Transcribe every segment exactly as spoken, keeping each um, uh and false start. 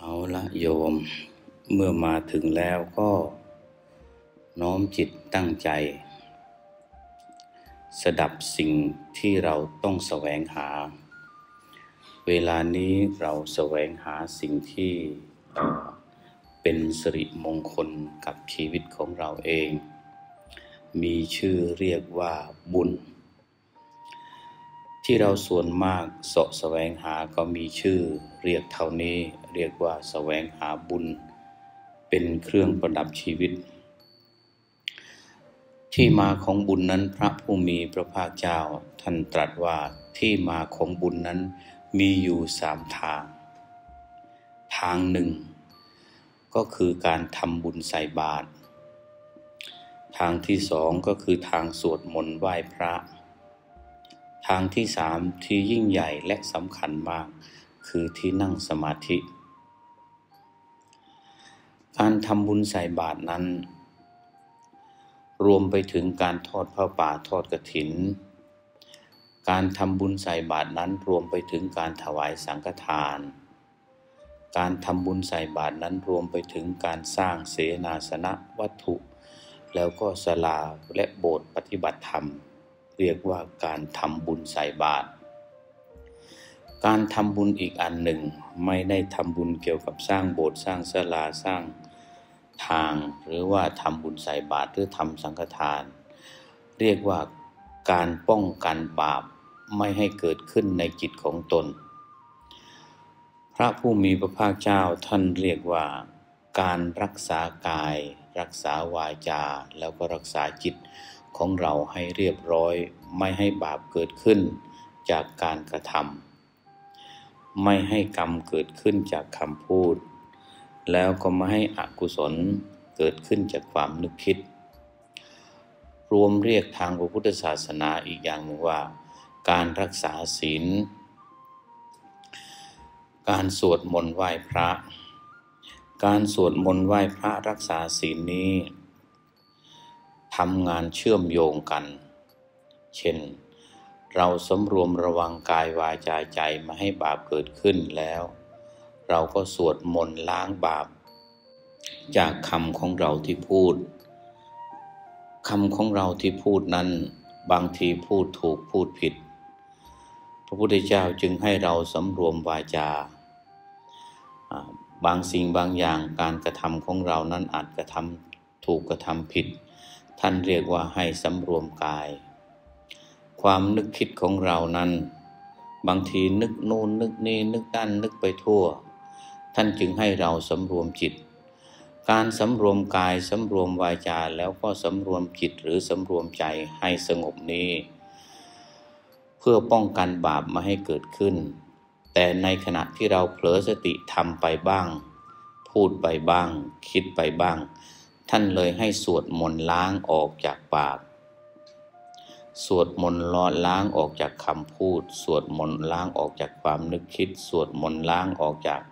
เอาละโยมเมื่อมาถึงแล้วก็น้อมจิตตั้งใจสดับสิ่งที่เราต้องแสวงหาเวลานี้เราแสวงหาสิ่งที่เป็นสิริมงคลกับชีวิตของเราเองมีชื่อเรียกว่าบุญที่เราส่วนมากเสาะแสวงหาก็มีชื่อเรียกเท่านี้เรียกว่าแสวงหาบุญเป็นเครื่องประดับชีวิตที่มาของบุญนั้นพระผู้มีพระภาคเจ้าท่านตรัสว่าที่มาของบุญนั้นมีอยู่สามทางทางหนึ่งก็คือการทำบุญใส่บาตรทางที่สองก็คือทางสวดมนต์ไหว้พระทางที่สามที่ยิ่งใหญ่และสำคัญมากคือที่นั่งสมาธิการทำบุญใส่บาตรนั้นรวมไปถึงการทอดผ้าป่าทอดกฐินการทำบุญใส่บาตรนั้นรวมไปถึงการถวายสังฆทานการทำบุญใส่บาตรนั้นรวมไปถึงการสร้างเสนาสนะวัตถุแล้วก็ศาลาและโบสถ์ปฏิบัติธรรมเรียกว่าการทำบุญใส่บาตรการทำบุญอีกอันหนึ่งไม่ได้ทำบุญเกี่ยวกับสร้างโบสถ์สร้างศาลาสร้างทางหรือว่าทำบุญใส่บาตรหรือทำสังฆทานเรียกว่าการป้องกันบาปไม่ให้เกิดขึ้นในจิตของตนพระผู้มีพระภาคเจ้าท่านเรียกว่าการรักษากายรักษาวาจาแล้วก็รักษาจิตของเราให้เรียบร้อยไม่ให้บาปเกิดขึ้นจากการกระทำไม่ให้กรรมเกิดขึ้นจากคำพูดแล้วก็ไม่ให้อกุศลเกิดขึ้นจากความนึกคิดรวมเรียกทางพระพุทธศาสนาอีกอย่างหนึ่งว่าการรักษาศีลการสวดมนต์ไหว้พระการสวดมนต์ไหว้พระรักษาศีลนี้ทำงานเชื่อมโยงกันเช่นเราสำรวมระวังกายวาจาใจไม่ให้บาปเกิดขึ้นแล้วเราก็สวดมนต์ล้างบาปจากคำของเราที่พูดคำของเราที่พูดนั้นบางทีพูดถูกพูดผิดพระพุทธเจ้าจึงให้เราสำรวมวาจาบางสิ่งบางอย่างการกระทำของเรานั้นอาจกระทำถูกกระทำผิดท่านเรียกว่าให้สำรวมกายความนึกคิดของเรานั้นบางทีนึกโน่นนึกนี่นึกนั่นนึกไปทั่วท่านจึงให้เราสำรวมจิตการสำรวมกายสำรวมวาจาแล้วก็สำรวมจิตหรือสำรวมใจให้สงบนี้เพื่อป้องกันบาปไม่ให้เกิดขึ้นแต่ในขณะที่เราเผลอสติทำไปบ้างพูดไปบ้างคิดไปบ้างท่านเลยให้สวดมนต์ล้างออกจากปากสวดมนต์ล้างออกจากคำพูดสวดมนต์ล้างออกจากความนึกคิดสวดมนต์ล้างออกจาก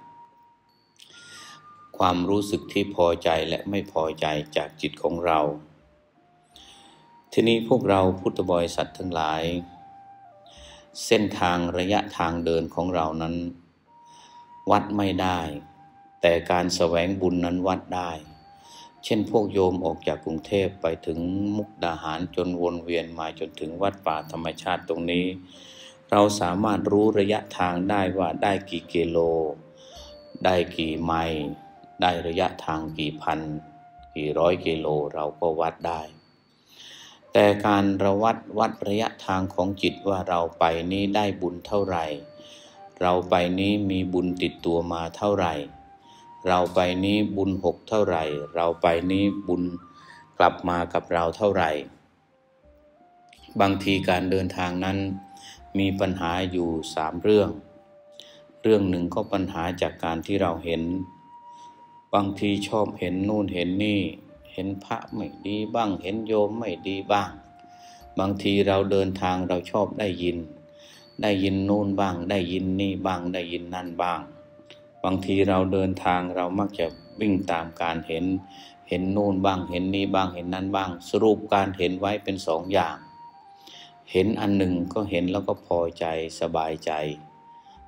ความรู้สึกที่พอใจและไม่พอใจจากจิตของเราทีนี้พวกเราพุทธบริษัททั้งหลายเส้นทางระยะทางเดินของเรานั้นวัดไม่ได้แต่การแสวงบุญนั้นวัดได้เช่นพวกโยมออกจากกรุงเทพไปถึงมุกดาหารจนวนเวียนมาจนถึงวัดป่าธรรมชาติตรงนี้เราสามารถรู้ระยะทางได้ว่าได้กี่กิโลได้กี่ไมล์ได้ระยะทางกี่พันกี่ร้อยกิโลเราก็วัดได้แต่การระวัดวัดระยะทางของจิตว่าเราไปนี้ได้บุญเท่าไหร่เราไปนี้มีบุญติดตัวมาเท่าไหร่เราไปนี้บุญหกเท่าไหร่เราไปนี้บุญกลับมากับเราเท่าไหร่บางทีการเดินทางนั้นมีปัญหาอยู่สามเรื่องเรื่องหนึ่งก็ปัญหาจากการที่เราเห็นบางทีชอบเห็นนู่นเห็นนี่เห็นพระไม่ดีบ้างเห็นโยมไม่ดีบ้างบางทีเราเดินทางเราชอบได้ยินได้ยินนู่นบ้างได้ยินนี่บ้างได้ยินนั่นบ้างบางทีเราเดินทางเรามักจะวิ่งตามการเห็นเห็นนู่นบ้างเห็นนี่บ้างเห็นนั่นบ้างสรุปการเห็นไว้เป็นสองอย่างเห็นอันหนึ่งก็เห็นแล้วก็พอใจสบายใจ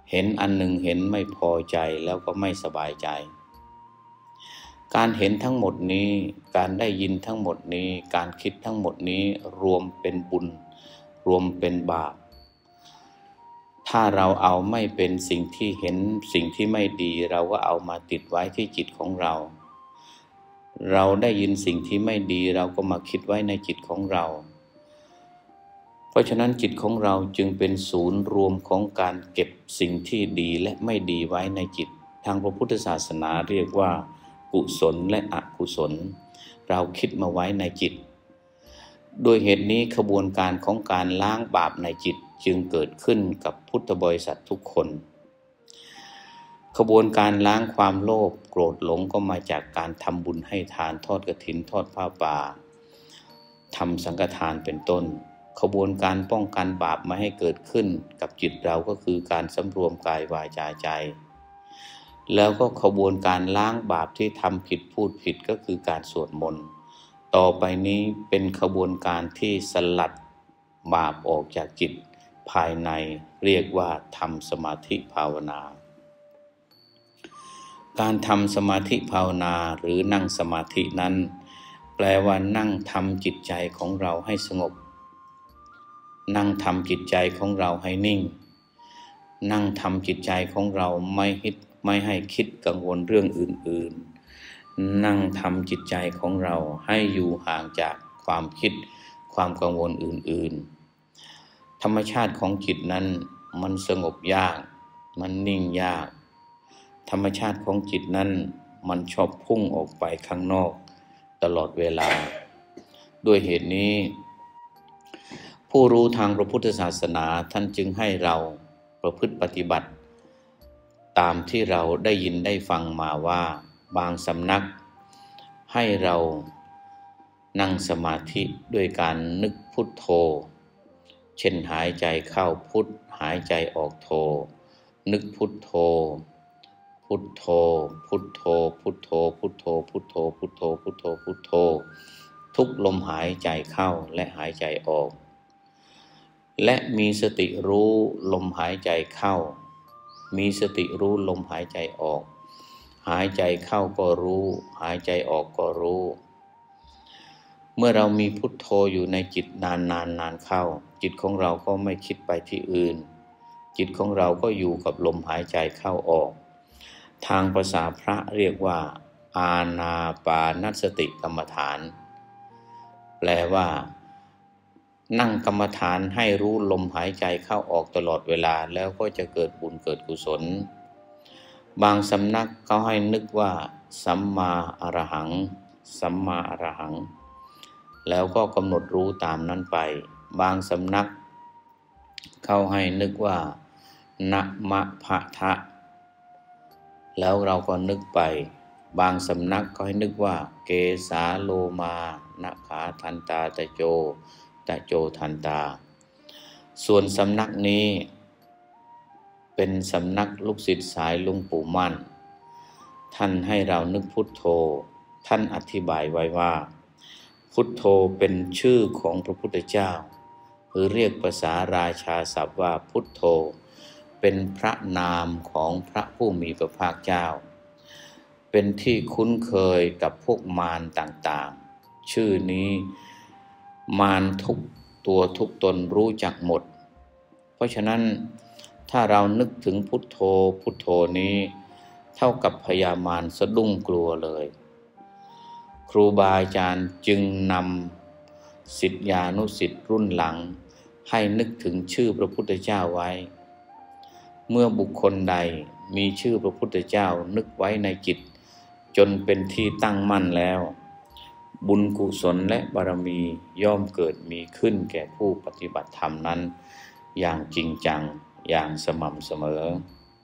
เห็นอันหนึ่งเห็นไม่พอใจแล้วก็ไม่สบายใจการเห็นทั้งหมดนี้การได้ยินทั้งหมดนี้การคิดทั้งหมดนี้รวมเป็นบุญรวมเป็นบาปถ้าเราเอาไม่เป็นสิ่งที่เห็นสิ่งที่ไม่ดีเราก็เอามาติดไว้ที่จิตของเราเราได้ยินสิ่งที่ไม่ดีเราก็มาคิดไว้ในจิตของเราเพราะฉะนั้นจิตของเราจึงเป็นศูนย์รวมของการเก็บสิ่งที่ดีและไม่ดีไว้ในจิตทางพระพุทธศาสนาเรียกว่ากุศลและอกุศลเราคิดมาไว้ในจิตโดยเหตุนี้ขบวนการของการล้างบาปในจิตจึงเกิดขึ้นกับพุทธบริษัททุกคนขบวนการล้างความโลภโกรธหลงก็มาจากการทำบุญให้ทานทอดกฐินทอดผ้าป่าทำสังฆทานเป็นต้นขบวนการป้องกันบาปไม่ให้เกิดขึ้นกับจิตเราก็คือการสำรวมกายวาจาใจแล้วก็ขบวนการล้างบาปที่ทำผิดพูดผิดก็คือการสวดมนต์ต่อไปนี้เป็นขบวนการที่สลัดบาปออกจากจิตภายในเรียกว่าทำสมาธิภาวนาการทำสมาธิภาวนาหรือนั่งสมาธินั้นแปลว่านั่งทำจิตใจของเราให้สงบนั่งทำจิตใจของเราให้นิ่งนั่งทำจิตใจของเราไม่คิดไม่ให้คิดกังวลเรื่องอื่นๆนั่งทำจิตใจของเราให้อยู่ห่างจากความคิดความกังวลอื่นๆธรรมชาติของจิตนั้นมันสงบยากมันนิ่งยากธรรมชาติของจิตนั้นมันชอบพุ่งออกไปข้างนอกตลอดเวลาด้วยเหตุนี้ผู้รู้ทางพระพุทธศาสนาท่านจึงให้เราประพฤติปฏิบัติตามที่เราได้ยินได้ฟังมาว่าบางสำนักให้เรานั่งสมาธิด้วยการนึกพุทโธเช่นหายใจเข้าพุทหายใจออกโธนึกพุทโธพุทโธพุทโธพุทโธพุทโธพุทโธพุทโธพุทโธพุทโธทุกลมหายใจเข้าและหายใจออกและมีสติรู้ลมหายใจเข้ามีสติรู้ลมหายใจออกหายใจเข้าก็รู้หายใจออกก็รู้เมื่อเรามีพุทโธอยู่ในจิตนานนานนานเข้าจิตของเราก็ไม่คิดไปที่อื่นจิตของเราก็อยู่กับลมหายใจเข้าออกทางภาษาพระเรียกว่าอานาปานสติกรรมฐานแปลว่านั่งกรรมฐานให้รู้ลมหายใจเข้าออกตลอดเวลาแล้วก็จะเกิดบุญเกิดกุศลบางสำนักเขาให้นึกว่าสัมมาอรหังสัมมาอรหังแล้วก็กำหนดรู้ตามนั้นไปบางสำนักเขาให้นึกว่านะมะพะทะแล้วเราก็นึกไปบางสำนักก็ให้นึกว่าเกสาโลมานะขาทันตาตะโจตะโจทันตาส่วนสำนักนี้เป็นสำนักลูกศิษย์สายหลวงปู่มั่นท่านให้เรานึกพุทโธท่านอธิบายไว้ว่าพุทโธเป็นชื่อของพระพุทธเจ้าหรือเรียกภาษาราชาศัพท์ว่าพุทโธเป็นพระนามของพระผู้มีพระภาคเจ้าเป็นที่คุ้นเคยกับพวกมารต่างๆชื่อนี้มารทุกตัวทุกตนรู้จักหมดเพราะฉะนั้นถ้าเรานึกถึงพุทโธพุทโธนี้เท่ากับพญามารสะดุ้งกลัวเลยครูบาอาจารย์จึงนำศิษยานุศิษย์รุ่นหลังให้นึกถึงชื่อพระพุทธเจ้าไว้เมื่อบุคคลใดมีชื่อพระพุทธเจ้านึกไว้ในจิตจนเป็นที่ตั้งมั่นแล้วบุญกุศลและบารมีย่อมเกิดมีขึ้นแก่ผู้ปฏิบัติธรรมนั้นอย่างจริงจังอย่างสม่ำเสมอ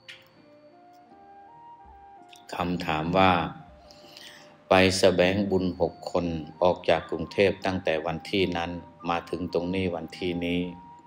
คำถามว่าไปแสวงบุญหกคนออกจากกรุงเทพตั้งแต่วันที่นั้นมาถึงตรงนี้วันที่นี้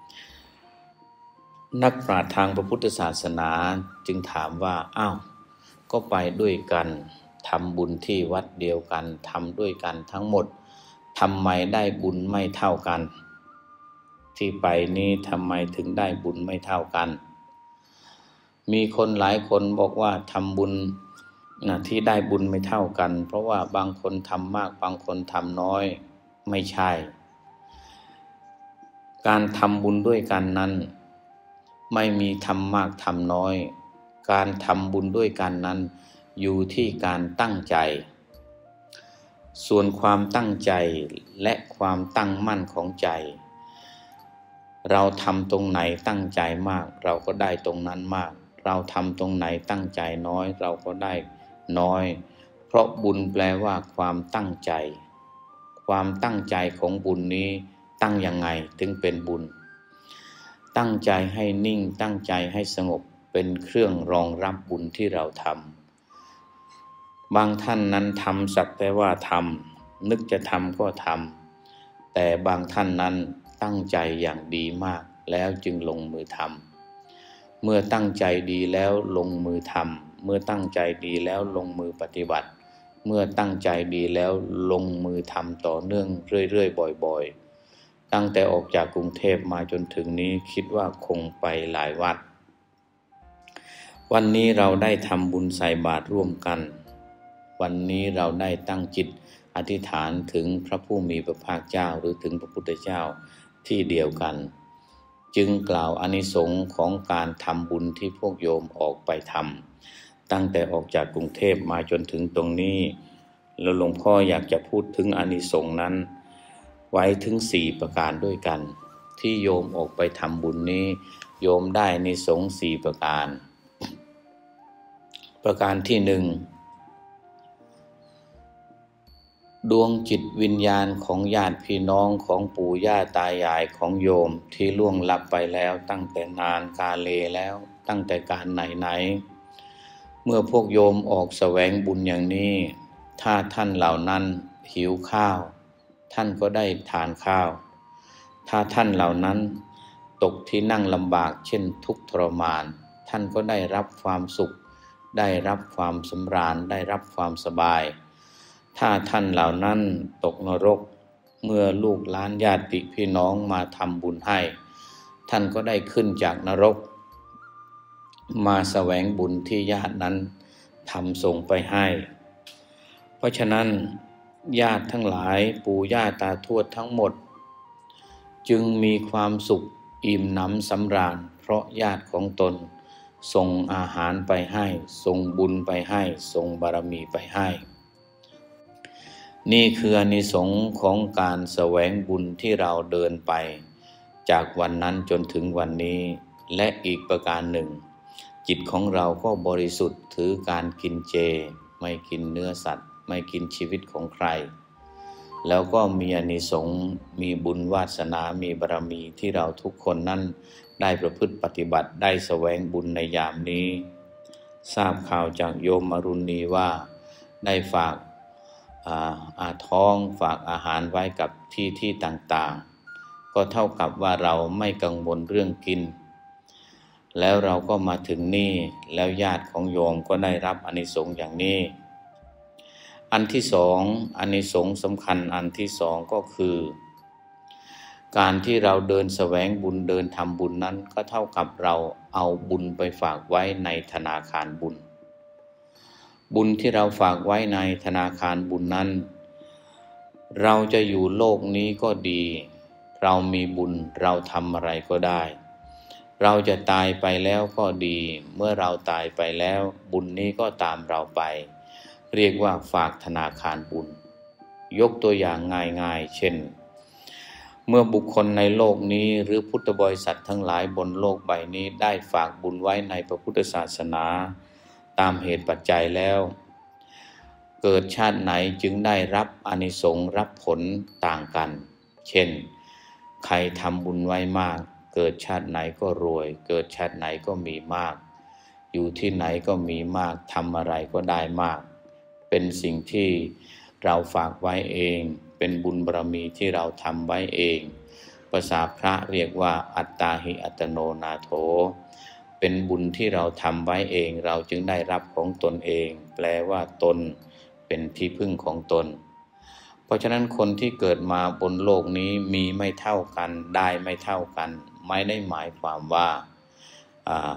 นักปราชญ์ทางพระพุทธศาสนาจึงถามว่าอ้าวก็ไปด้วยกันทำบุญที่วัดเดียวกันทำด้วยกันทั้งหมดทำไมได้บุญไม่เท่ากันที่ไปนี้ทำไมถึงได้บุญไม่เท่ากันมีคนหลายคนบอกว่าทำบุญนะที่ได้บุญไม่เท่ากันเพราะว่าบางคนทำมากบางคนทำน้อยไม่ใช่การทำบุญด้วยกันนั้นไม่มีทำมากทำน้อยการทำบุญด้วยกันนั้นอยู่ที่การตั้งใจส่วนความตั้งใจและความตั้งมั่นของใจเราทำตรงไหนตั้งใจมากเราก็ได้ตรงนั้นมากเราทำตรงไหนตั้งใจน้อยเราก็ได้น้อยเพราะบุญแปลว่าความตั้งใจความตั้งใจของบุญนี้ตั้งยังไงถึงเป็นบุญตั้งใจให้นิ่งตั้งใจให้สงบเป็นเครื่องรองรับบุญที่เราทำบางท่านนั้นทำสักแต่ว่าทำนึกจะทำก็ทำแต่บางท่านนั้นตั้งใจอย่างดีมากแล้วจึงลงมือทำเมื่อตั้งใจดีแล้วลงมือทำเมื่อตั้งใจดีแล้วลงมือปฏิบัติเมื่อตั้งใจดีแล้วลงมือทำต่อเนื่องเรื่อยๆบ่อยๆตั้งแต่ออกจากกรุงเทพมาจนถึงนี้คิดว่าคงไปหลายวัดวันนี้เราได้ทำบุญใส่บาตรร่วมกันวันนี้เราได้ตั้งจิตอธิษฐานถึงพระผู้มีพระภาคเจ้าหรือถึงพระพุทธเจ้าที่เดียวกันจึงกล่าวอานิสงส์ของการทำบุญที่พวกโยมออกไปทำตั้งแต่ออกจากกรุงเทพมาจนถึงตรงนี้แล้วหลวงพ่ออยากจะพูดถึงอานิสงส์นั้นไว้ถึงสี่ประการด้วยกันที่โยมออกไปทำบุญนี้โยมได้อานิสงส์สี่ประการประการที่หนึ่งดวงจิตวิญญาณของญาติพี่น้องของปู่ย่าตายายของโยมที่ล่วงลับไปแล้วตั้งแต่นานกาเลแล้วตั้งแต่การไหนๆเมื่อพวกโยมออกแสวงบุญอย่างนี้ถ้าท่านเหล่านั้นหิวข้าวท่านก็ได้ทานข้าวถ้าท่านเหล่านั้นตกที่นั่งลำบากเช่นทุกข์ทรมานท่านก็ได้รับความสุขได้รับความสำราญได้รับความสบายถ้าท่านเหล่านั้นตกนรกเมื่อลูกหลานญาติพี่น้องมาทำบุญให้ท่านก็ได้ขึ้นจากนรกมาแสวงบุญที่ญาตินั้นทำส่งไปให้เพราะฉะนั้นญาติทั้งหลายปู่ย่าตาทวดทั้งหมดจึงมีความสุขอิ่มหนำสำราญเพราะญาติของตนส่งอาหารไปให้ส่งบุญไปให้ส่งบารมีไปให้นี่คืออานิสงส์ของการแสวงบุญที่เราเดินไปจากวันนั้นจนถึงวันนี้และอีกประการหนึ่งจิตของเราก็บริสุทธิ์ถือการกินเจไม่กินเนื้อสัตว์ไม่กินชีวิตของใครแล้วก็มีอานิสงส์มีบุญวาสนามีบารมีที่เราทุกคนนั้นได้ประพฤติปฏิบัติได้แสวงบุญในยามนี้ทราบข่าวจากโยมอรุณีว่าได้ฝากอาอาท้องฝากอาหารไว้กับที่ที่ต่างๆก็เท่ากับว่าเราไม่กังวลเรื่องกินแล้วเราก็มาถึงนี่แล้วญาติของโยมก็ได้รับอานิสงส์อย่างนี้อันที่สองอานิสงส์สำคัญอันที่สองก็คือการที่เราเดินแสวงบุญเดินทำบุญนั้นก็เท่ากับเราเอาบุญไปฝากไว้ในธนาคารบุญบุญที่เราฝากไว้ในธนาคารบุญนั้นเราจะอยู่โลกนี้ก็ดีเรามีบุญเราทำอะไรก็ได้เราจะตายไปแล้วก็ดีเมื่อเราตายไปแล้วบุญนี้ก็ตามเราไปเรียกว่าฝากธนาคารบุญยกตัวอย่างง่ายๆเช่นเมื่อบุคคลในโลกนี้หรือพุทธบริษัททั้งหลายบนโลกใบนี้ได้ฝากบุญไว้ในพระพุทธศาสนาตามเหตุปัจจัยแล้วเกิดชาติไหนจึงได้รับอานิสงส์รับผลต่างกันเช่นใครทำบุญไว้มากเกิดชาติไหนก็รวยเกิดชาติไหนก็มีมากอยู่ที่ไหนก็มีมากทำอะไรก็ได้มากเป็นสิ่งที่เราฝากไว้เองเป็นบุญบารมีที่เราทำไว้เองภาษาพระเรียกว่าอัตตาหิอัตโนนาโถเป็นบุญที่เราทำไว้เองเราจึงได้รับของตนเองแปลว่าตนเป็นที่พึ่งของตนเพราะฉะนั้นคนที่เกิดมาบนโลกนี้มีไม่เท่ากันได้ไม่เท่ากันไม่ได้หมายความว่า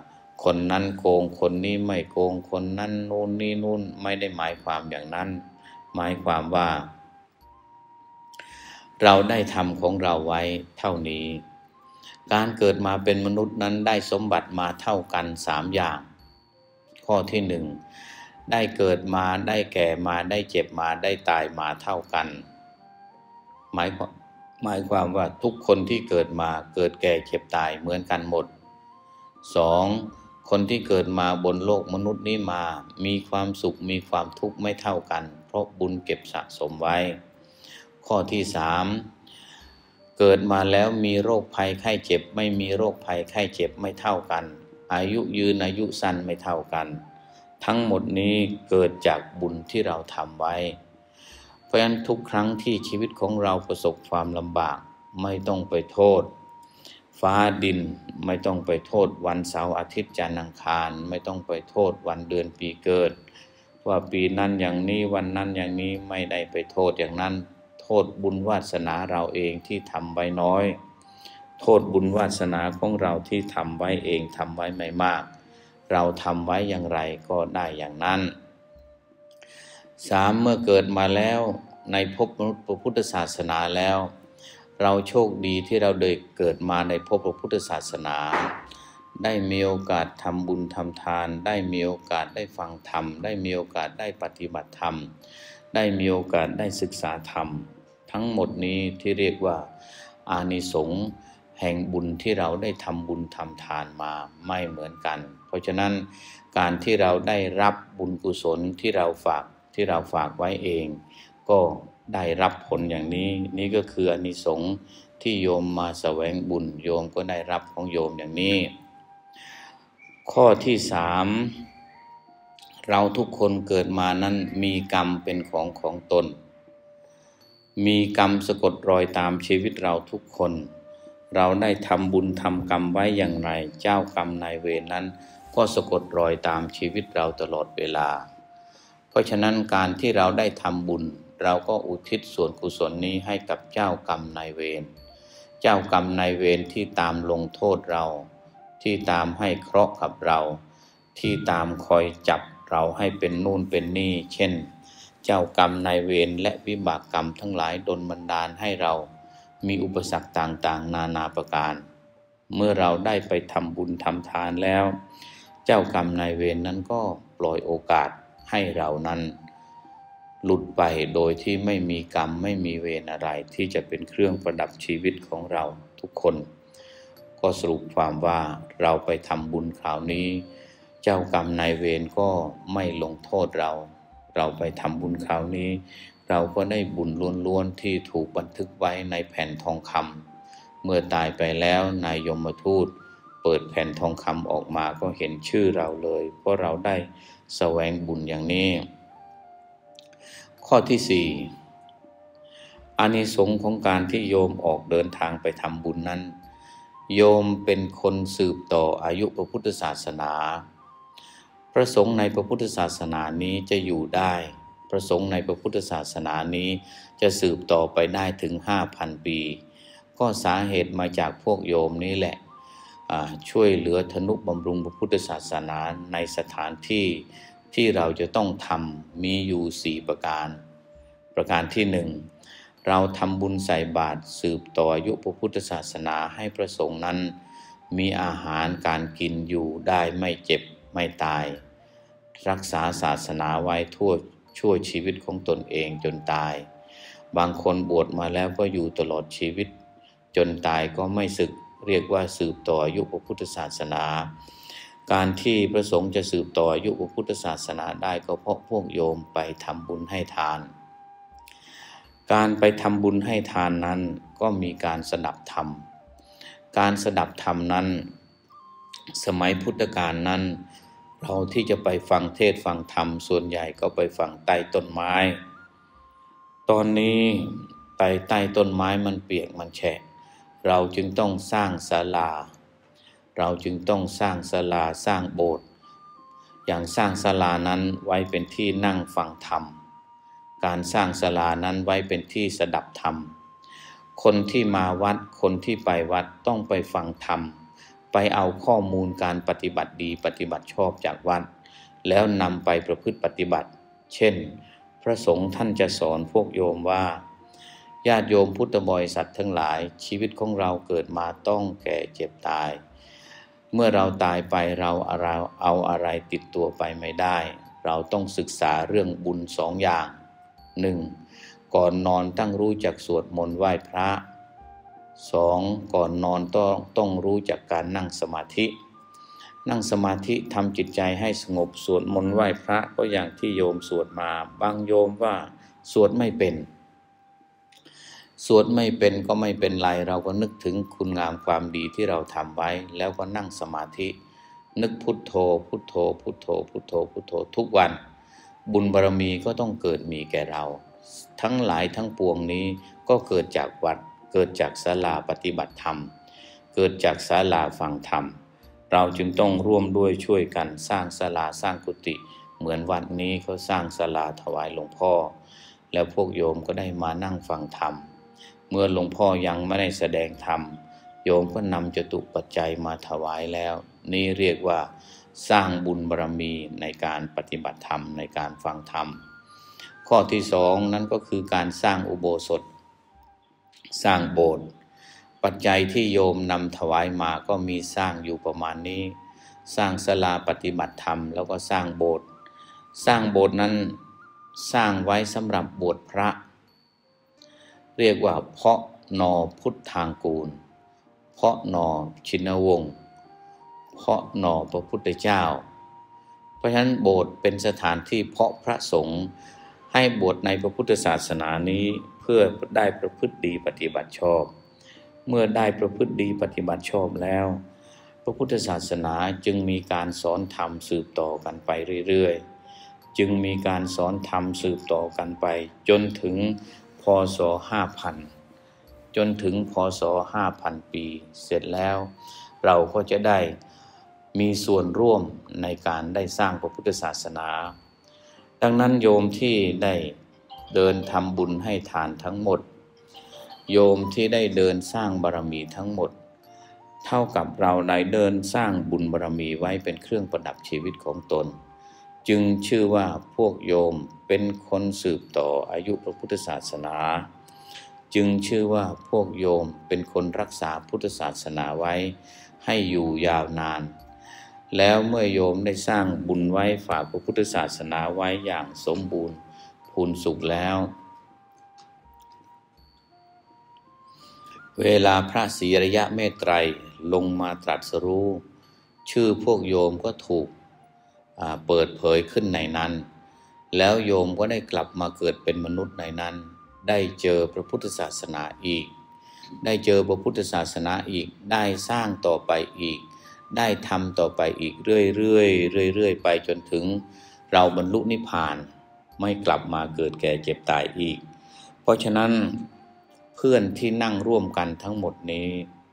คนนั้นโกงคนนี้ไม่โกงคนนั้นนู่นนี่นู่นไม่ได้หมายความอย่างนั้นหมายความว่าเราได้ทำของเราไว้เท่านี้การเกิดมาเป็นมนุษย์นั้นได้สมบัติมาเท่ากันสามอย่างข้อที่หนึ่งได้เกิดมาได้แก่มาได้เจ็บมาได้ตายมาเท่ากันหมายหมายความว่าทุกคนที่เกิดมาเกิดแก่เจ็บตายเหมือนกันหมดสองคนที่เกิดมาบนโลกมนุษย์นี้มามีความสุขมีความทุกข์ไม่เท่ากันเพราะบุญเก็บสะสมไว้ข้อที่สามเกิดมาแล้วมีโรคภัยไข้เจ็บไม่มีโรคภัยไข้เจ็บไม่เท่ากันอายุยืนอายุสั้นไม่เท่ากันทั้งหมดนี้เกิดจากบุญที่เราทำไว้เพราะฉะนั้นทุกครั้งที่ชีวิตของเราประสบความลำบากไม่ต้องไปโทษฟ้าดินไม่ต้องไปโทษวันเสาร์อาทิตย์จันทร์อังคารไม่ต้องไปโทษวันเดือนปีเกิดว่าปีนั้นอย่างนี้วันนั้นอย่างนี้ไม่ได้ไปโทษอย่างนั้นโทษบุญวาสนาเราเองที่ทำไว้น้อยโทษบุญวาสนาของเราที่ทำไว้เองทำไว้ไม่มากเราทำไว้อย่างไรก็ได้อย่างนั้นสามเมื่อเกิดมาแล้วในภพมนุษย์พระพุทธศาสนาแล้วเราโชคดีที่เราได้เกิดมาในภพพระพุทธศาสนาได้มีโอกาสทำบุญทำทานได้มีโอกาสได้ฟังธรรมได้มีโอกาสได้ปฏิบัติธรรมได้มีโอกาสได้ศึกษาธรรมทั้งหมดนี้ที่เรียกว่าอานิสงส์แห่งบุญที่เราได้ทำบุญทำทานมาไม่เหมือนกันเพราะฉะนั้นการที่เราได้รับบุญกุศลที่เราฝากที่เราฝากไว้เองก็ได้รับผลอย่างนี้นี่ก็คืออานิสงส์ที่โยมมาแสวงบุญโยมก็ได้รับของโยมอย่างนี้ข้อที่สามเราทุกคนเกิดมานั้นมีกรรมเป็นของของตนมีกรรมสะกดรอยตามชีวิตเราทุกคนเราได้ทำบุญทำกรรมไว้อย่างไรเจ้ากรรมนายเวรนั้นก็สะกดรอยตามชีวิตเราตลอดเวลาเพราะฉะนั้นการที่เราได้ทำบุญเราก็อุทิศส่วนกุศลนี้ให้กับเจ้ากรรมนายเวรเจ้ากรรมนายเวรที่ตามลงโทษเราที่ตามให้เคราะห์กับเราที่ตามคอยจับเราให้เป็นนู่นเป็นนี่เช่นเจ้ากรรมนายเวรและวิบากกรรมทั้งหลายดลบันดาลให้เรามีอุปสรรคต่างๆนานาประการเมื่อเราได้ไปทำบุญทำทานแล้วเจ้ากรรมนายเวรนั้นก็ปล่อยโอกาสให้เรานั้นหลุดไปโดยที่ไม่มีกรรมไม่มีเวรอะไรที่จะเป็นเครื่องประดับชีวิตของเราทุกคนก็สรุปความว่าเราไปทำบุญคราวนี้เจ้ากรรมนายเวรก็ไม่ลงโทษเราเราไปทำบุญคราวนี้เราก็ได้บุญล้วนๆที่ถูกบันทึกไว้ในแผ่นทองคำเมื่อตายไปแล้วนายยมทูตเปิดแผ่นทองคำออกมาก็เห็นชื่อเราเลยเพราะเราได้แสวงบุญอย่างนี้ข้อที่สี่อานิสงส์ของการที่โยมออกเดินทางไปทำบุญนั้นโยมเป็นคนสืบต่ออายุพระพุทธศาสนาพระสงฆ์ในพระพุทธศาสนานี้จะอยู่ได้พระสงฆ์ในพระพุทธศาสนานี้จะสืบต่อไปได้ถึง ห้าพัน ปีก็สาเหตุมาจากพวกโยมนี้แหละช่วยเหลือทนุบำรุงพระพุทธศาสนาในสถานที่ที่เราจะต้องทำมีอยู่สี่ประการประการที่หนึ่งเราทำบุญใส่บาตรสืบต่ออายุพระพุทธศาสนาให้พระสงฆ์นั้นมีอาหารการกินอยู่ได้ไม่เจ็บไม่ตายรักษาศาสนาไว้ทั่วชั่วชีวิตของตนเองจนตายบางคนบวชมาแล้วก็อยู่ตลอดชีวิตจนตายก็ไม่สึกเรียกว่าสืบต่ออายุพระพุทธศาสนาการที่พระสงฆ์จะสืบต่ออายุพระพุทธศาสนาได้ก็เพราะพวกโยมไปทำบุญให้ทานการไปทำบุญให้ทานนั้นก็มีการสดับธรรมการสดับธรรมนั้นสมัยพุทธกาลนั้นเราที่จะไปฟังเทศน์ฟังธรรมส่วนใหญ่ก็ไปฟังใต้ต้นไม้ตอนนี้ใต้ใต้ต้นไม้มันเปียกมันแฉะเราจึงต้องสร้างศาลาเราจึงต้องสร้างศาลาสร้างโบสถ์อย่างสร้างศาลานั้นไว้เป็นที่นั่งฟังธรรมการสร้างศาลานั้นไว้เป็นที่สดับธรรมคนที่มาวัดคนที่ไปวัดต้องไปฟังธรรมไปเอาข้อมูลการปฏิบัติดีปฏิบัติชอบจากวัดแล้วนำไปประพฤติปฏิบัติเช่นพระสงฆ์ท่านจะสอนพวกโยมว่าญาติโยมพุทธบริษัททั้งหลายชีวิตของเราเกิดมาต้องแก่เจ็บตายเมื่อเราตายไปเราเอาอะไรติดตัวไปไม่ได้เราต้องศึกษาเรื่องบุญสองอย่างหนึ่งก่อนนอนตั้งรู้จักสวดมนต์ไหว้พระสองก่อนนอนต้องต้องรู้จักการนั่งสมาธินั่งสมาธิทำจิตใจให้สงบสวดมนต์ไหว้พระก็อย่างที่โยมสวดมาบางโยมว่าสวดไม่เป็นสวดไม่เป็นก็ไม่เป็นไรเราก็นึกถึงคุณงามความดีที่เราทำไว้แล้วก็นั่งสมาธินึกพุทโธพุทโธพุทโธพุทโธพุทโธทุกวันบุญบารมีก็ต้องเกิดมีแก่เราทั้งหลายทั้งปวงนี้ก็เกิดจากวัดเกิดจากศาลาปฏิบัติธรรมเกิดจากศาลาฟังธรรมเราจึงต้องร่วมด้วยช่วยกันสร้างศาลาสร้างกุฏิเหมือนวัดนี้เขาสร้างศาลาถวายหลวงพ่อแล้วพวกโยมก็ได้มานั่งฟังธรรมเมื่อหลวงพ่อยังไม่ได้แสดงธรรมโยมก็นำจตุปัจจัยมาถวายแล้วนี่เรียกว่าสร้างบุญบารมีในการปฏิบัติธรรมในการฟังธรรมข้อที่สองนั้นก็คือการสร้างอุโบสถสร้างโบสถ์ปัจจัยที่โยมนำถวายมาก็มีสร้างอยู่ประมาณนี้สร้างศาลาปฏิบัติธรรมแล้วก็สร้างโบสถ์สร้างโบสถ์นั้นสร้างไว้สำหรับบวชพระเรียกว่าเพาะนอพุทธางกูลเพาะนอชินวงศ์เพาะนอพระพุทธเจ้าเพราะฉะนั้นโบสถ์เป็นสถานที่เพาะพระสงฆ์ให้บวชในพระพุทธศาสนานี้เพื่อได้ประพฤติดีปฏิบัติชอบเมื่อได้ประพฤติดีปฏิบัติชอบแล้วพระพุทธศาสนาจึงมีการสอนธรรมสืบต่อกันไปเรื่อยๆจึงมีการสอนธรรมสืบต่อกันไปจนถึงพ.ศ. ห้าพันจนถึงพ.ศ. ห้าพันปีเสร็จแล้วเราก็จะได้มีส่วนร่วมในการได้สร้างพระพุทธศาสนาดังนั้นโยมที่ได้เดินทำบุญให้ทานทั้งหมดโยมที่ได้เดินสร้างบารมีทั้งหมดเท่ากับเราได้เดินสร้างบุญบารมีไว้เป็นเครื่องประดับชีวิตของตนจึงชื่อว่าพวกโยมเป็นคนสืบต่ออายุพระพุทธศาสนาจึงชื่อว่าพวกโยมเป็นคนรักษาพุทธศาสนาไว้ให้อยู่ยาวนานแล้วเมื่อโยมได้สร้างบุญไว้ฝากพระพุทธศาสนาไว้อย่างสมบูรณ์พูนสุขแล้วเวลาพระศรีอริยเมตไตรลงมาตรัสรู้ชื่อพวกโยมก็ถูกเปิดเผยขึ้นในนั้นแล้วโยมก็ได้กลับมาเกิดเป็นมนุษย์ในนั้นได้เจอพระพุทธศาสนาอีกได้เจอพระพุทธศาสนาอีกได้สร้างต่อไปอีกได้ทำต่อไปอีกเรื่อยๆเรื่อยๆไปจนถึงเราบรรลุนิพพานไม่กลับมาเกิดแก่เจ็บตายอีกเพราะฉะนั้นเพื่อนที่นั่งร่วมกันทั้งหมดนี้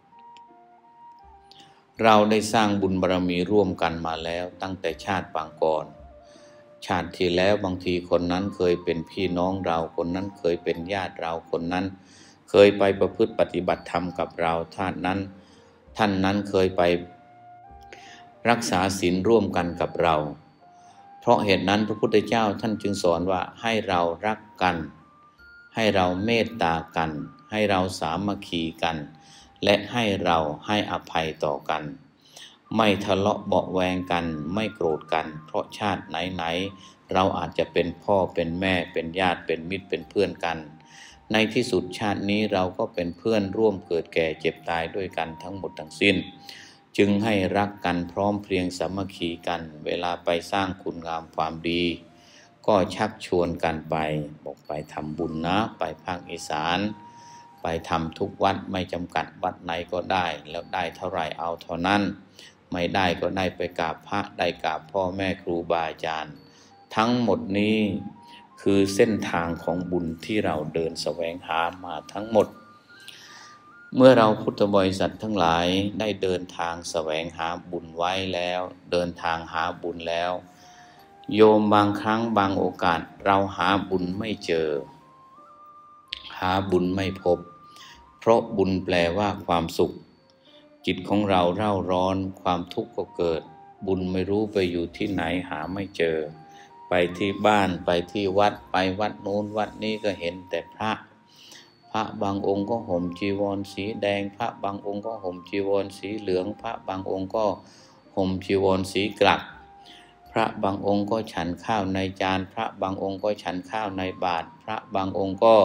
เราได้สร้างบุญบารมีร่วมกันมาแล้วตั้งแต่ชาติปางก่อนชาติที่แล้วบางทีคนนั้นเคยเป็นพี่น้องเราคนนั้นเคยเป็นญาติเราคนนั้นเคยไปประพฤติปฏิบัติธรรมกับเราท่านนั้นท่านนั้นเคยไปรักษาศีลร่วมกันกับเราเพราะเหตุนั้นพระพุทธเจ้าท่านจึงสอนว่าให้เรารักกันให้เราเมตตากันให้เราสามัคคีกันและให้เราให้อภัยต่อกันไม่ทะเลาะเบาะแวงกันไม่โกรธกันเพราะชาติไหนๆเราอาจจะเป็นพ่อเป็นแม่เป็นญาติเป็นมิตรเป็นเพื่อนกันในที่สุดชาตินี้เราก็เป็นเพื่อนร่วมเกิดแก่เจ็บตายด้วยกันทั้งหมดทั้งสิ้นจึงให้รักกันพร้อมเพรียงสามัคคีกันเวลาไปสร้างคุณงามความดีก็ชักชวนกันไปบอกไปทำบุญนะไปภาคอีสานไปทำทุกวัดไม่จำกัดวัดไหนก็ได้แล้วได้เท่าไหร่เอาเท่านั้นไม่ได้ก็ได้ไปกราบพระได้กราบพ่อแม่ครูบาอาจารย์ทั้งหมดนี้คือเส้นทางของบุญที่เราเดินแสวงหามาทั้งหมดเมื่อเราพุทธบริษัททั้งหลายได้เดินทางแสวงหาบุญไว้แล้วเดินทางหาบุญแล้วโยมบางครั้งบางโอกาสเราหาบุญไม่เจอหาบุญไม่พบเพราะบุญแปลว่าความสุขจิตของเราเร่าร้อนความทุกข์ก็เกิดบุญไม่รู้ไปอยู่ที่ไหนหาไม่เจอไปที่บ้านไปที่วัดไปวัดโน้นวัดนี้ก็เห็นแต่พระพระบางองค์ก็ห่มจีวรสีแดงพระบางองค์ก็ห่มจีวรสีเหลืองพระบางองค์ก็ห่มจีวรสีกลักพระบางองค์ก็ฉันข้าวในจานพระบางองค์ก็ฉันข้าวในบาตรพระบางองค์ก็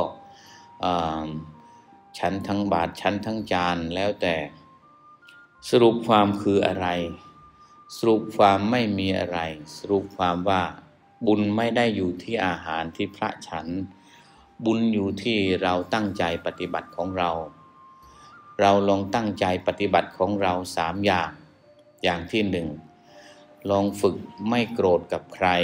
ฉันทั้งบาตรฉันทั้งจานแล้วแต่สรุปความคืออะไรสรุปความไม่มีอะไรสรุปความว่าบุญไม่ได้อยู่ที่อาหารที่พระฉันบุญอยู่ที่เราตั้งใจปฏิบัติของเราเราลองตั้งใจปฏิบัติของเราสามอย่างอย่างที่หนึ่งลองฝึกไม่โกรธกับใคร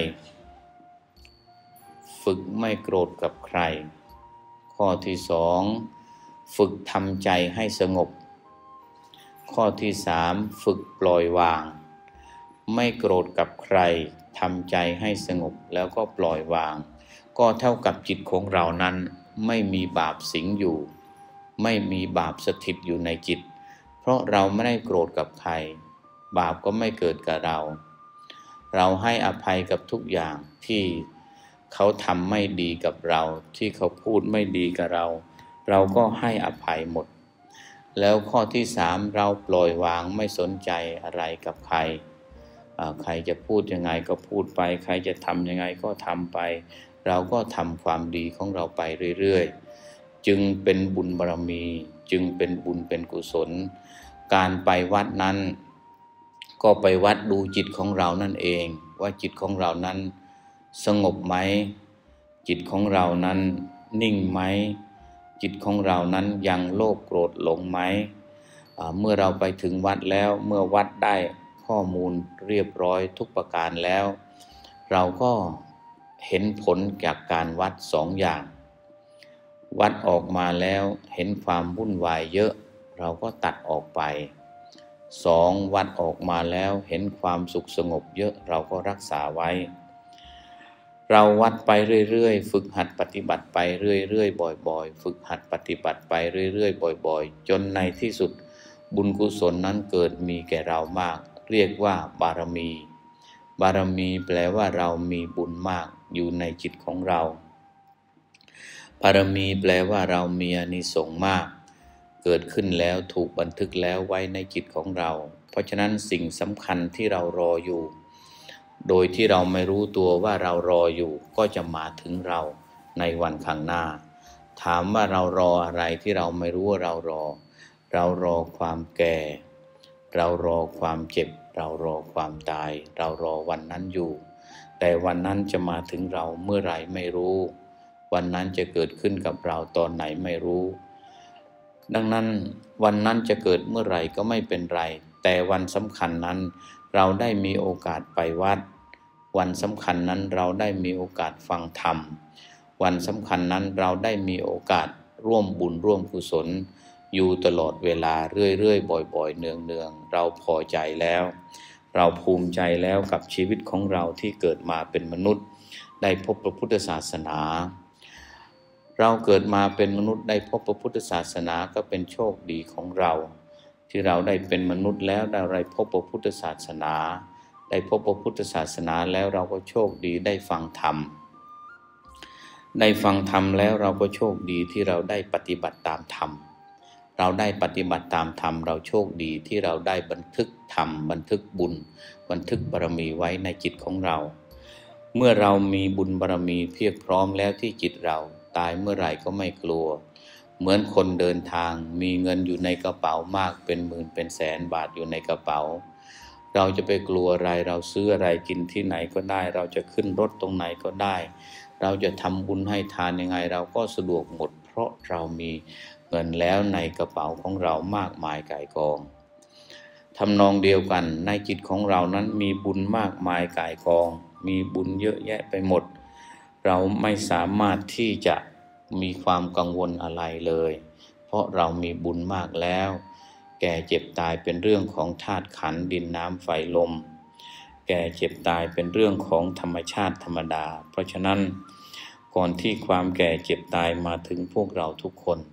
ฝึกไม่โกรธกับใครข้อที่สองฝึกทำใจให้สงบข้อที่สามฝึกปล่อยวางไม่โกรธกับใครทำใจให้สงบแล้วก็ปล่อยวางก็เท่ากับจิตของเรานั้นไม่มีบาปสิงอยู่ไม่มีบาปสถิตอยู่ในจิตเพราะเราไม่ได้โกรธกับใครบาปก็ไม่เกิดกับเราเราให้อภัยกับทุกอย่างที่เขาทำไม่ดีกับเราที่เขาพูดไม่ดีกับเราเราก็ให้อภัยหมดแล้วข้อที่สามเราปล่อยวางไม่สนใจอะไรกับใครใครจะพูดยังไงก็พูดไปใครจะทำยังไงก็ทำไปเราก็ทำความดีของเราไปเรื่อยๆจึงเป็นบุญบารมีจึงเป็นบุญเป็นกุศลการไปวัดนั้นก็ไปวัดดูจิตของเรานั่นเองว่าจิตของเรานั้นสงบไหมจิตของเรานั้นนิ่งไหมจิตของเรานั้นยังโลภโกรธหลงไหมเมื่อเราไปถึงวัดแล้วเมื่อวัดได้ข้อมูลเรียบร้อยทุกประการแล้วเราก็เห็นผลจากการวัดสองอย่างวัดออกมาแล้วเห็นความวุ่นวายเยอะเราก็ตัดออกไปสองวัดออกมาแล้วเห็นความสุขสงบเยอะเราก็รักษาไว้เราวัดไปเรื่อยๆฝึกหัดปฏิบัติไปเรื่อยๆบ่อยๆฝึกหัดปฏิบัติไปเรื่อยๆบ่อยๆจนในที่สุดบุญกุศลนั้นเกิดมีแก่เรามากเรียกว่าบารมีบารมีแปลว่าเรามีบุญมากอยู่ในจิตของเราบารมีแปลว่าเรามีอานิสงส์มากเกิดขึ้นแล้วถูกบันทึกแล้วไว้ในจิตของเราเพราะฉะนั้นสิ่งสำคัญที่เรารออยู่โดยที่เราไม่รู้ตัวว่าเรารออยู่ก็จะมาถึงเราในวันข้างหน้าถามว่าเรารออะไรที่เราไม่รู้ว่าเรารอเรารอความแก่เรารอความเจ็บเรารอความตายเรารอวันนั้นอยู่แต่วันนั้นจะมาถึงเราเมื่อไหร่ไม่รู้วันนั้นจะเกิดขึ้นกับเราตอนไหนไม่รู้ดังนั้นวันนั้นจะเกิดเมื่อไหร่ก็ไม่เป็นไรแต่วันสำคัญนั้นเราได้มีโอกาสไปวัดวันสำคัญนั้นเราได้มีโอกาสฟังธรรมวันสำคัญนั้นเราได้มีโอกาสร่วมบุญร่วมกุศลอยู่ตลอดเวลาเรื่อยๆบ่อยๆเนืองๆเราพอใจแล้วเราภูมิใจแล้วกับชีวิตของเราที่เกิดมาเป็นมนุษย์ได้พบพระพุทธศาสนาเราเกิดมาเป็นมนุษย์ได้พบพระพุทธศาสนาก็เป็นโชคดีของเราที่เราได้เป็นมนุษย์แล้วได้พบพระพุทธศาสนาได้พบพระพุทธศาสนาแล้วเราก็โชคดีได้ฟังธรรมได้ฟังธรรมแล้วเราก็โชคดีที่เราได้ปฏิบัติตามธรรมเราได้ปฏิบัติตามธรรมเราโชคดีที่เราได้บันทึกธรรมบันทึกบุญบันทึกบารมีไว้ในจิตของเราเมื่อเรามีบุญบารมีเพียบพร้อมแล้วที่จิตเราตายเมื่อไหร่ก็ไม่กลัวเหมือนคนเดินทางมีเงินอยู่ในกระเป๋ามากเป็นหมื่นเป็นแสนบาทอยู่ในกระเป๋าเราจะไปกลัวอะไรเราซื้ออะไรกินที่ไหนก็ได้เราจะขึ้นรถตรงไหนก็ได้เราจะทำบุญให้ทานยังไงเราก็สะดวกหมดเพราะเรามีเงินแล้วในกระเป๋าของเรามากมายก่ายกองทำนองเดียวกันในจิตของเรานั้นมีบุญมากมายก่ายกองมีบุญเยอะแยะไปหมดเราไม่สามารถที่จะมีความกังวลอะไรเลยเพราะเรามีบุญมากแล้วแก่เจ็บตายเป็นเรื่องของธาตุขันธ์ดินน้ำไฟลมแก่เจ็บตายเป็นเรื่องของธรรมชาติธรรมดาเพราะฉะนั้นก่อนที่ความแก่เจ็บตายมาถึงพวกเราทุกคน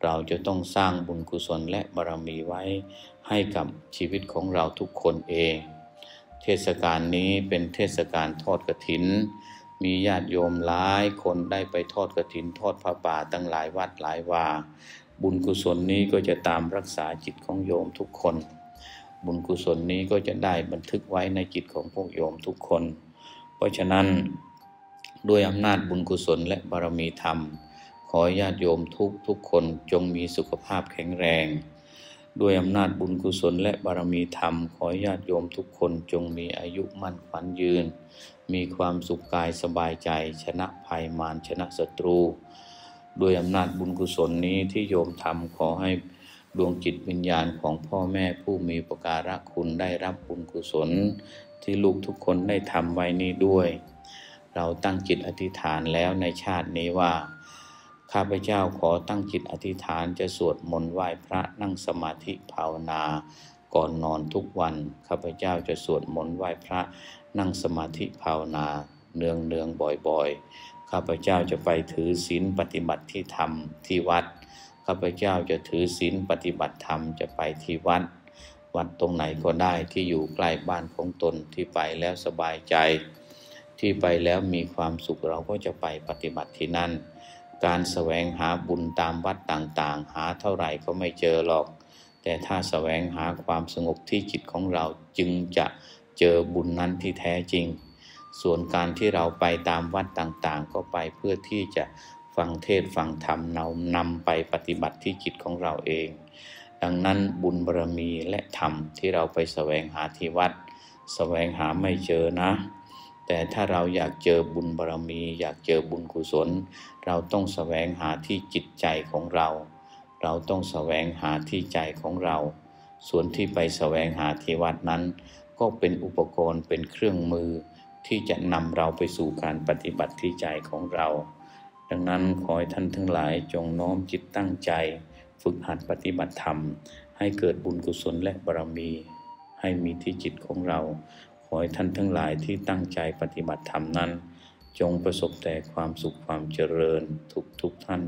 เราจะต้องสร้างบุญกุศลและบารมีไว้ให้กับชีวิตของเราทุกคนเองเทศกาลนี้เป็นเทศกาลทอดกฐินมีญาติโยมหลายคนได้ไปทอดกฐินทอดผ้าป่าตั้งหลายวัดหลายวาบุญกุศลนี้ก็จะตามรักษาจิตของโยมทุกคนบุญกุศลนี้ก็จะได้บันทึกไว้ในจิตของพวกโยมทุกคนเพราะฉะนั้นด้วยอำนาจบุญกุศลและบารมีธรรมขอญาติโยมทุกทุกคนจงมีสุขภาพแข็งแรงด้วยอำนาจบุญกุศลและบารมีธรรมขอญาติโยมทุกคนจงมีอายุมั่นขวัญยืนมีความสุขกายสบายใจชนะภัยมารชนะศัตรูด้วยอำนาจบุญกุศลนี้ที่โยมทำขอให้ดวงจิตวิญญาณของพ่อแม่ผู้มีอุปการะคุณได้รับบุญกุศลที่ลูกทุกคนได้ทำไว้นี้ด้วยเราตั้งจิตอธิษฐานแล้วในชาตินี้ว่าข้าพเจ้าขอตั้งจิตอธิษฐานจะสวดมนต์ไหว้พระนั่งสมาธิภาวนาก่อนนอนทุกวันข้าพเจ้าจะสวดมนต์ไหว้พระนั่งสมาธิภาวนาเนืองเนืองบ่อยๆข้าพเจ้าจะไปถือศีลปฏิบัติที่ธรรมที่วัดข้าพเจ้าจะถือศีลปฏิบัติธรรมจะไปที่วัดวัดตรงไหนก็ได้ที่อยู่ใกล้บ้านของตนที่ไปแล้วสบายใจที่ไปแล้วมีความสุขเราก็จะไปปฏิบัติที่นั่นการแสวงหาบุญตามวัดต่างๆหาเท่าไหร่ก็ไม่เจอหรอกแต่ถ้าแสวงหาความสงบที่จิตของเราจึงจะเจอบุญนั้นที่แท้จริงส่วนการที่เราไปตามวัดต่างๆก็ไปเพื่อที่จะฟังเทศน์ฟังธรรมนำนำไปปฏิบัติที่จิตของเราเองดังนั้นบุญบารมีและธรรมที่เราไปแสวงหาที่วัดแสวงหาไม่เจอนะแต่ถ้าเราอยากเจอบุญบารมีอยากเจอบุญกุศลเราต้องแสวงหาที่จิตใจของเราเราต้องแสวงหาที่ใจของเราส่วนที่ไปแสวงหาที่วัดนั้นก็เป็นอุปกรณ์เป็นเครื่องมือที่จะนำเราไปสู่การปฏิบัติที่ใจของเราดังนั้นขอให้ท่านทั้งหลายจงน้อมจิตตั้งใจฝึกหัดปฏิบัติธรรมให้เกิดบุญกุศลและบารมีให้มีที่จิตของเราขอให้ท่านทั้งหลายที่ตั้งใจปฏิบัติธรรมนั้นจงประสบแต่ความสุขความเจริญทุกทุกท่าน